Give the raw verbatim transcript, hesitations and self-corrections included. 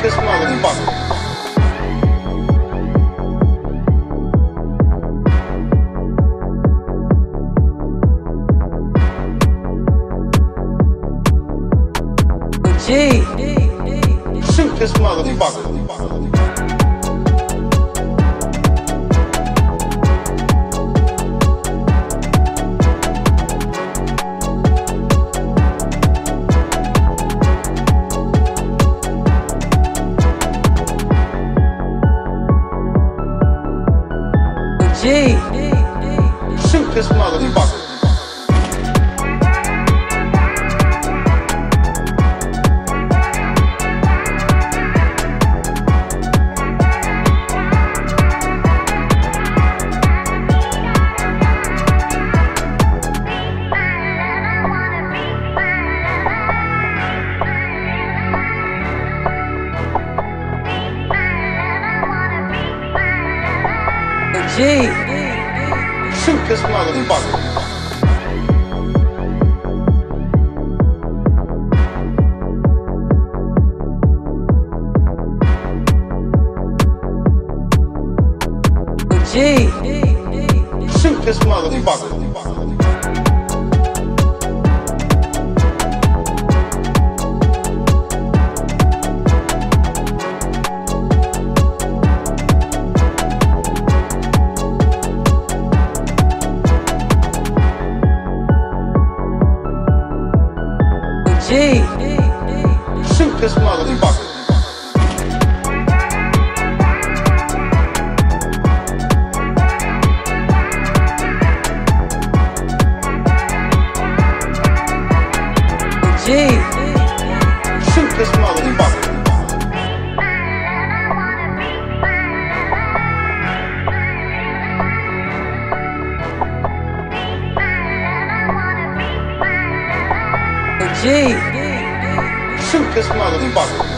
this motherfucker. G. Shoot this motherfucker. G. Shoot this motherfucker. G. Shoot this motherfucker. G. Shoot this motherfucker. G. Shoot this motherfucker. G. Shoot this motherfucker. G. Shoot this motherfucker.